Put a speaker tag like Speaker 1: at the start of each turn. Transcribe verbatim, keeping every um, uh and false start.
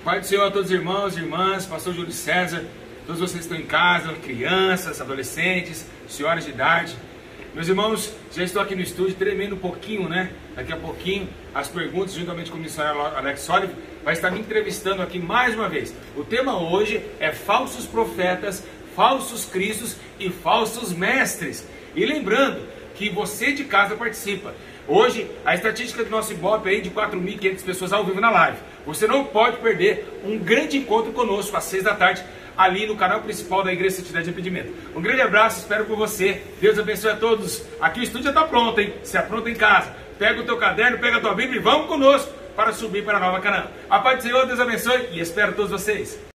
Speaker 1: Pai do Senhor a todos os irmãos e irmãs, pastor Júlio César, todos vocês que estão em casa, crianças, adolescentes, senhoras de idade. Meus irmãos, já estou aqui no estúdio tremendo um pouquinho, né? Daqui a pouquinho, as perguntas, juntamente com o missionário Alex Olive, vai estar me entrevistando aqui mais uma vez. O tema hoje é falsos profetas, falsos cristos e falsos mestres. E lembrando que você de casa participa. Hoje, a estatística do nosso Ibope é de quatro mil e quinhentas pessoas ao vivo na live. Você não pode perder um grande encontro conosco às seis da tarde, ali no canal principal da Igreja Santidade de Impedimento. Um grande abraço, espero por você. Deus abençoe a todos. Aqui o estúdio já está pronto, hein? Se apronta em casa. Pega o teu caderno, pega a tua Bíblia e vamos conosco para subir para a Nova Canaã. A paz do Senhor, Deus abençoe e espero todos vocês.